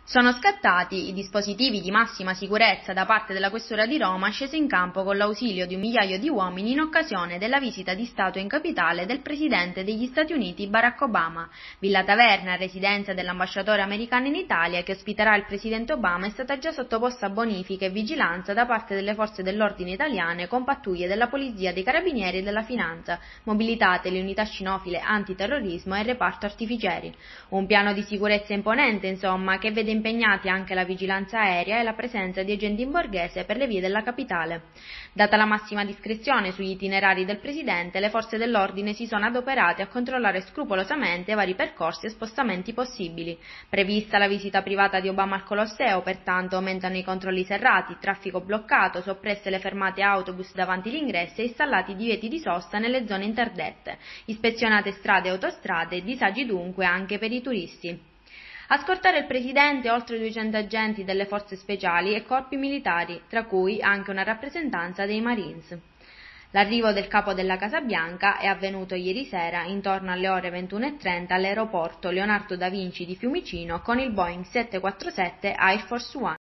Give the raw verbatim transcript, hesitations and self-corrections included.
Sono scattati i dispositivi di massima sicurezza da parte della Questura di Roma, scesa in campo con l'ausilio di un migliaio di uomini in occasione della visita di Stato in capitale del presidente degli Stati Uniti Barack Obama. Villa Taverna, residenza dell'ambasciatore americano in Italia che ospiterà il presidente Obama, è stata già sottoposta a bonifica e vigilanza da parte delle forze dell'ordine italiane con pattuglie della Polizia, dei Carabinieri e della Finanza, mobilitate le unità cinofile antiterrorismo e il reparto artificieri. Un piano di sicurezza imponente, insomma, che vede impegnati anche la vigilanza aerea e la presenza di agenti in borghese per le vie della capitale. Data la massima discrezione sugli itinerari del Presidente, le forze dell'ordine si sono adoperate a controllare scrupolosamente vari percorsi e spostamenti possibili. Prevista la visita privata di Obama al Colosseo, pertanto aumentano i controlli serrati, traffico bloccato, soppresse le fermate autobus davanti l'ingresso e installati divieti di sosta nelle zone interdette, ispezionate strade e autostrade, disagi dunque anche per i turisti. A scortare il presidente oltre duecento agenti delle forze speciali e corpi militari, tra cui anche una rappresentanza dei Marines. L'arrivo del capo della Casa Bianca è avvenuto ieri sera intorno alle ore ventuno e trenta all'aeroporto Leonardo da Vinci di Fiumicino con il Boeing sette quattro sette Air Force One.